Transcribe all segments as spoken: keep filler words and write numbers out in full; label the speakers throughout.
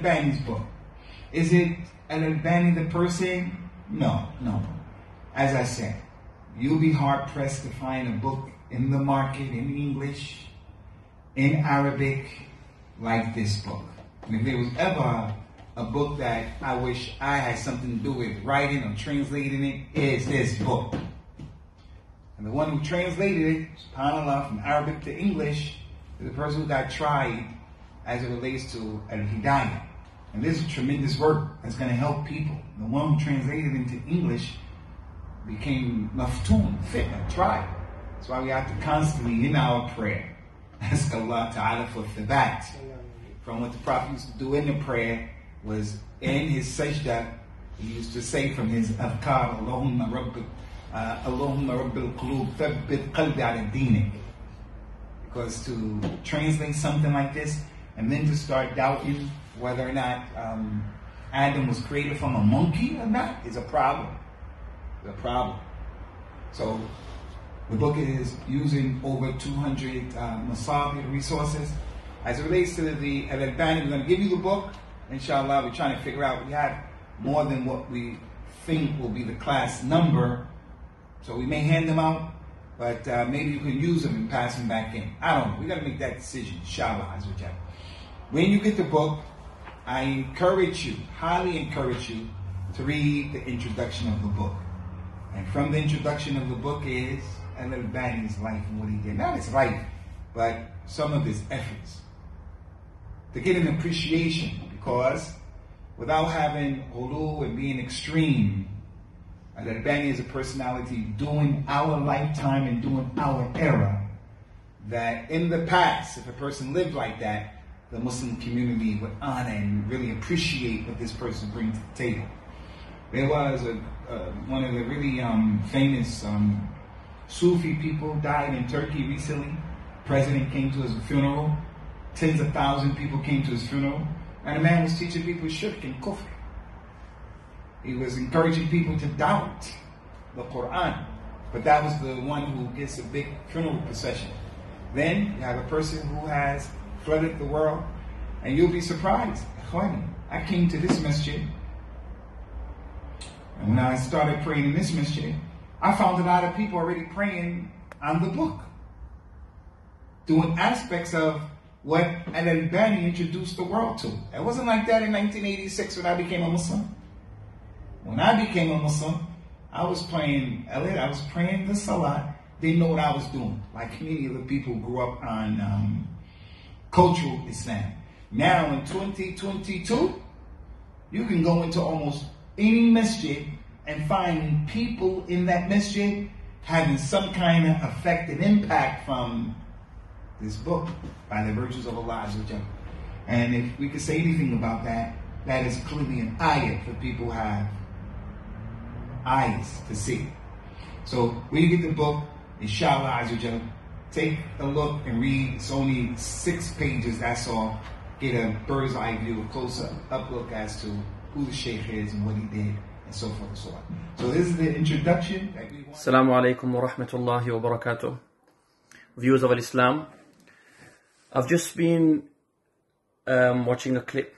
Speaker 1: Al-Albani's book. Is it Al-Albani the person? No, no. As I said, you'll be hard-pressed to find a book in the market in English, in Arabic, like this book. And if there was ever a book that I wish I had something to do with writing or translating it, is this book. And the one who translated it, subhanAllah, from Arabic to English, is the person who got tried as it relates to Al-Hidayah. And this is tremendous work that's going to help people. The one who translated into English became maftoon, fitna, tried. That's why we have to constantly, in our prayer, ask Allah Ta'ala for thabat. From what the Prophet used to do in the prayer was in his sajda, he used to say from his adhkar, Allahumma Rabb, uh, Allahumma Rabbil Qulub, thabbit qalbi ala dinik. Because to translate something like this, and then to start doubting whether or not um, Adam was created from a monkey or not, is a problem. It's a problem. So the book is using over two hundred uh, masabi resources. As it relates to the Al-Albani, we're going to give you the book. Inshallah, we're trying to figure out, we have more than what we think will be the class number. So we may hand them out, but uh, maybe you can use them and pass them back in. I don't know. We got to make that decision, inshallah. When you get the book, I encourage you, highly encourage you, to read the introduction of the book. And from the introduction of the book is Al-Albani's life and what he did. Not his life, but some of his efforts. To get an appreciation, because without having ghulu and being extreme, Al-Albani is a personality doing our lifetime and doing our era, that in the past, if a person lived like that, the Muslim community would honor and really appreciate what this person brings to the table. There was a, uh, one of the really um, famous um, Sufi people died in Turkey recently. President came to his funeral. Tens of thousands of people came to his funeral. And the man was teaching people Shirk and Kufr. He was encouraging people to doubt the Quran. But that was the one who gets a big funeral procession. Then you have a person who has flooded the world, and you'll be surprised. I came to this masjid, and when I started praying in this masjid, I found a lot of people already praying on the book, doing aspects of what Al-Albani introduced the world to. It wasn't like that in nineteen eighty-six when I became a Muslim. When I became a Muslim, I was praying, I was praying the Salah. They know what I was doing. Like many of the people grew up on um, cultural Islam. Now in twenty twenty-two, you can go into almost any masjid and find people in that masjid having some kind of effect and impact from this book by the virtues of Allah Azza wa Jalla. And if we could say anything about that, that is clearly an ayat for people who have eyes to see. So when you get the book, inshallah Azza wa Jalla, take a look and read. It's only six pages, that's all. Get a bird's eye view, a close up look as to who the Shaykh is and what he did, and so forth and so on. So this is the introduction that we want.
Speaker 2: Assalamu alaikum wa rahmatullahi wa barakatuh. Viewers of Islam, I've just been um, watching a clip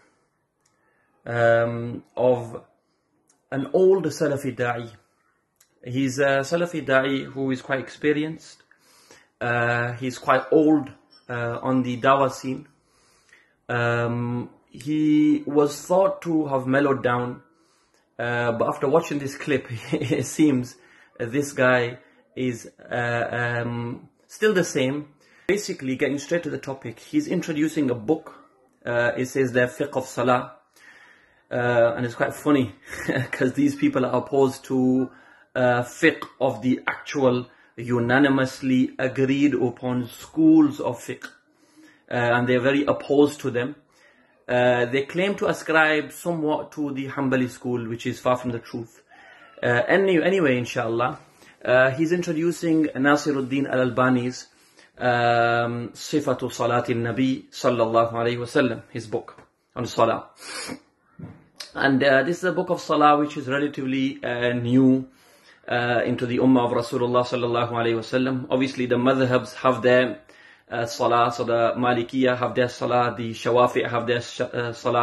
Speaker 2: um, of an old Salafi da'i. He's a Salafi da'i who is quite experienced. Uh, he's quite old uh, on the dawah scene. Um, he was thought to have mellowed down, uh, but after watching this clip, it seems uh, this guy is uh, um, still the same. Basically, getting straight to the topic, he's introducing a book. Uh, it says the Fiqh of Salah, uh, and it's quite funny because these people are opposed to uh, fiqh of the actual unanimously agreed upon schools of fiqh, uh, and they're very opposed to them. Uh, they claim to ascribe somewhat to the Hanbali school, which is far from the truth. Uh, any, anyway, inshallah, uh, he's introducing Nasiruddin al-Albani's um, Sifatu Salati Nabi sallallahu alayhi wasallam, his book on Salah. And uh, this is a book of Salah which is relatively uh, new uh, into the Ummah of Rasulullah sallallahu alayhi wasallam. Obviously the madhabs have their uh, Salah, so the Malikiya have their Salah, the Shawafi have their uh, Salah,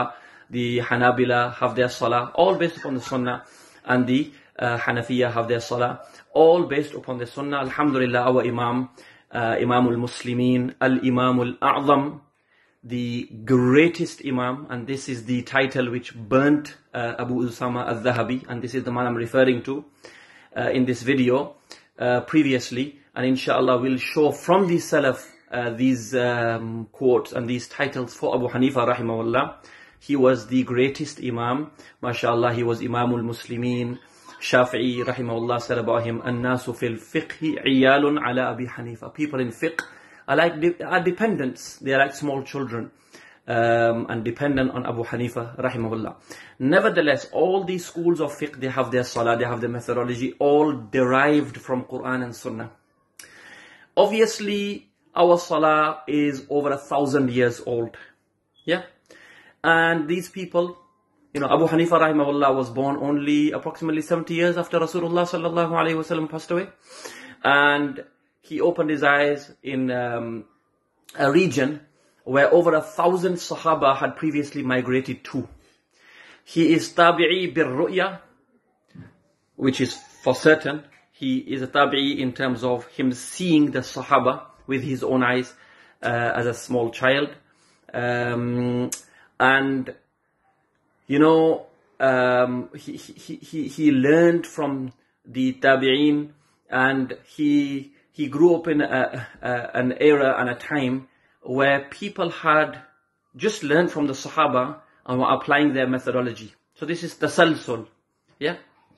Speaker 2: the Hanabila have their salah, all based upon the Sunnah, and the uh, Hanafiya have their salah, all based upon the Sunnah. Alhamdulillah, our Imam, uh, Imam al-Muslimin, al-Imam al-A'zam, the greatest Imam, and this is the title which burnt uh, Abu Usama al-Dhahabi, and this is the man I'm referring to uh, in this video uh, previously, and inshallah we'll show from the Salaf uh, these um, quotes and these titles for Abu Hanifa rahimahullah. He was the greatest Imam, mashallah. He was Imam al-Muslimin. Shafi'i rahimahullah said about him, "An-nasu fil fiqhi iyalun ala Abi Hanifa." People in fiqh are like de are dependents. They are like small children um, and dependent on Abu Hanifa rahimahullah. Nevertheless, all these schools of fiqh, they have their salah, they have their methodology, all derived from Quran and Sunnah. Obviously, our salah is over a thousand years old. Yeah. And these people, you know, Abu Hanifa rahimahullah was born only approximately seventy years after Rasulullah sallallahu alayhi wa sallam passed away. And he opened his eyes in um, a region where over a thousand Sahaba had previously migrated to. He is tabi'i bir ru'ya, which is for certain. He is a tabi'i in terms of him seeing the Sahaba with his own eyes uh, as a small child. Um, and, you know, um, he, he, he, he learned from the tabi'in, and he, he grew up in a, a, an era and a time where people had just learned from the Sahaba and were applying their methodology. So this is tasalsul, yeah?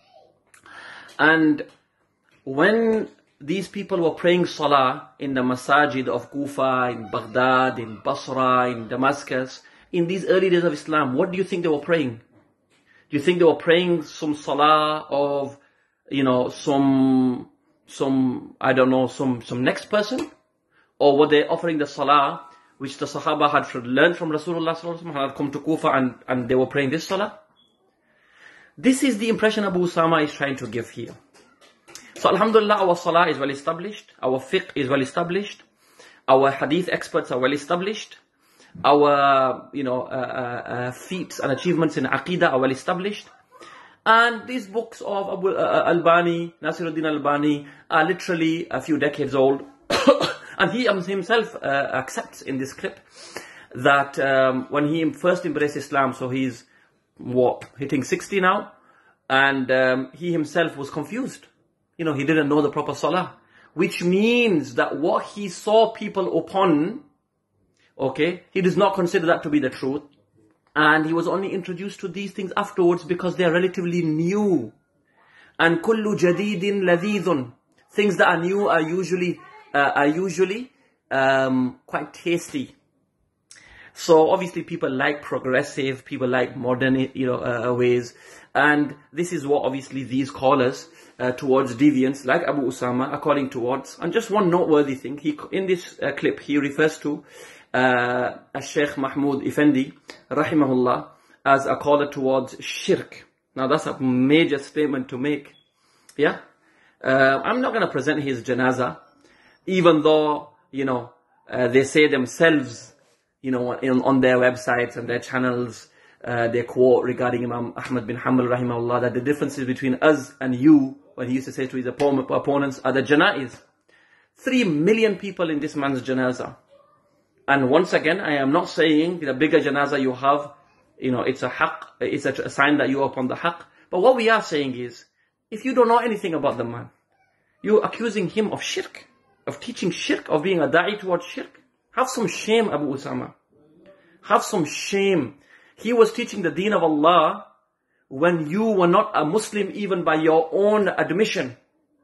Speaker 2: And when these people were praying salah in the masajid of Kufa, in Baghdad, in Basra, in Damascus, in these early days of Islam, what do you think they were praying? Do you think they were praying some salah of, you know, some, some, I don't know, some, some next person? Or were they offering the salah which the Sahaba had learned from Rasulullah sallallahu alaihi wasallam, had come to Kufa and, and they were praying this salah? This is the impression Abu Usama is trying to give here. So alhamdulillah, our salah is well established, our fiqh is well established, our hadith experts are well established, our, you know, uh, uh, uh, feats and achievements in aqidah are well established. And these books of Abu uh, Albani, Nasiruddin Albani, are literally a few decades old. And he himself uh, accepts in this clip that um, when he first embraced Islam, so he's, what, hitting sixty now, and um, he himself was confused. You know, he didn't know the proper salah, which means that what he saw people upon, okay, he does not consider that to be the truth. And he was only introduced to these things afterwards because they are relatively new. And kullu jadidin ladidun. Things that are new are usually, uh, are usually um, quite tasty. So obviously people like progressive, people like modern, you know, uh, ways. And this is what obviously these callers uh, towards deviance, like Abu Usama, are calling towards. And just one noteworthy thing, he in this uh, clip, he refers to uh, Sh.Mahmud Effendi, rahimahullah, as a caller towards Shirk. Now that's a major statement to make. Yeah? Uh, I'm not going to present his janazah, even though, you know, uh, they say themselves, you know, in, on their websites and their channels, uh, they quote regarding Imam Ahmad bin Hanbal rahimahullah that the differences between us and you, when he used to say to his opponents, are the janaiz. Three million people in this man's janazah. And once again, I am not saying the bigger janazah you have, you know, it's a haqq, it's a, a sign that you are upon the haqq. But what we are saying is, if you don't know anything about the man, you're accusing him of shirk, of teaching shirk, of being a da'i towards shirk. Have some shame, Abu Usama. Have some shame. He was teaching the deen of Allah when you were not a Muslim even by your own admission.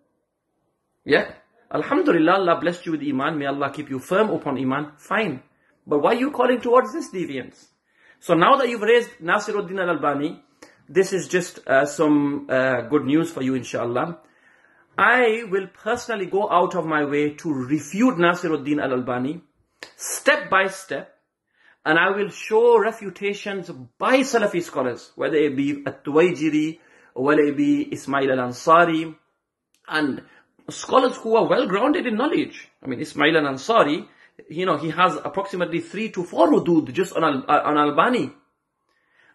Speaker 2: Yeah? Alhamdulillah, Allah blessed you with Iman. May Allah keep you firm upon Iman. Fine. But why are you calling towards this deviance? So now that you've raised Nasiruddin al-Albani, this is just uh, some uh, good news for you, inshallah. I will personally go out of my way to refute Nasiruddin al-Albani, step by step, and I will show refutations by Salafi scholars, whether it be At-Tuwayjiri, or whether it be Ismail al-Ansari, and scholars who are well grounded in knowledge. I mean, Ismail al-Ansari, you know, he has approximately three to four hudud just on, Al on Albani.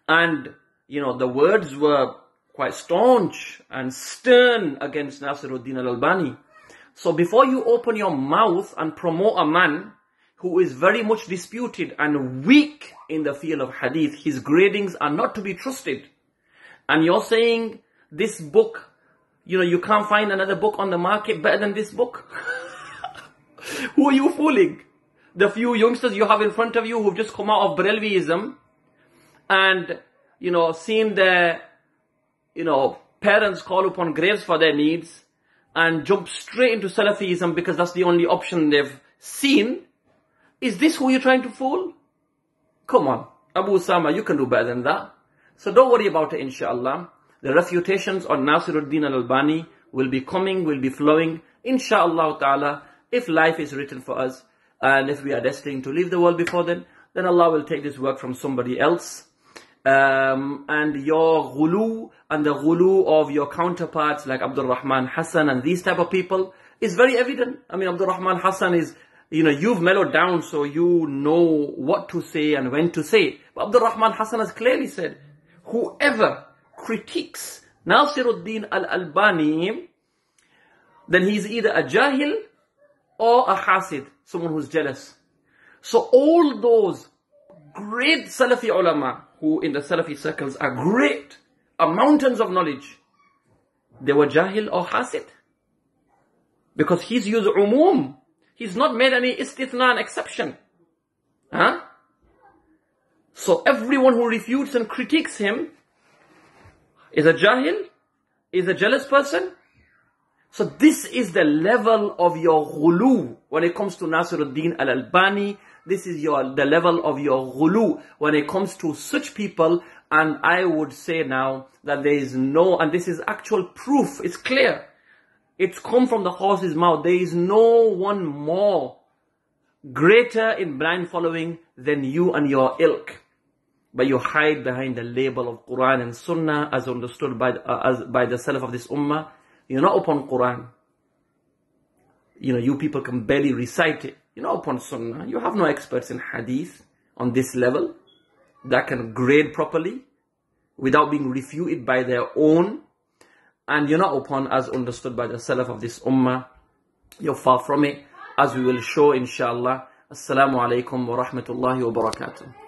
Speaker 2: And, you know, the words were quite staunch and stern against Nasiruddin al-Albani. So before you open your mouth and promote a man who is very much disputed and weak in the field of hadith, his gradings are not to be trusted, and you're saying this book, you know, you can't find another book on the market better than this book. Who are you fooling? The few youngsters you have in front of you who've just come out of Barelviism and, you know, seen their, you know, parents call upon graves for their needs and jump straight into Salafism because that's the only option they've seen. Is this who you're trying to fool? Come on, Abu Usama, you can do better than that. So don't worry about it, inshallah. The refutations on Nasiruddin al-Albani will be coming, will be flowing, inshallah ta'ala, if life is written for us. And if we are destined to leave the world before then, then Allah will take this work from somebody else. Um, and your ghulu and the ghulu of your counterparts like Abdul Rahman Hassan and these type of people is very evident. I mean, Abdul Rahman Hassan is, you know, you've mellowed down so you know what to say and when to say. But Abdul Rahman Hassan has clearly said, whoever critiques Nasiruddin al-Albani, then he's either a jahil or a hasid, someone who's jealous. So all those great Salafi ulama, who in the Salafi circles are great, are mountains of knowledge, they were jahil or hasid. Because he's used umum. He's not made any istithna, an exception. Huh? So everyone who refutes and critiques him is a jahil, is a jealous person. So this is the level of your ghulu when it comes to Nasiruddin al-Albani. This is your the level of your ghulu when it comes to such people. And I would say now that there is no, and this is actual proof, it's clear. It's come from the horse's mouth. There is no one more greater in blind following than you and your ilk. But you hide behind the label of Quran and Sunnah as understood by, uh, as, by the Salaf of this Ummah. You're not upon Quran. You know, you people can barely recite it. You're not upon Sunnah. You have no experts in Hadith on this level that can grade properly without being refuted by their own. And you're not upon as understood by the Salaf of this Ummah. You're far from it, as we will show inshallah. Assalamu alaikum wa rahmatullahi wa barakatuh.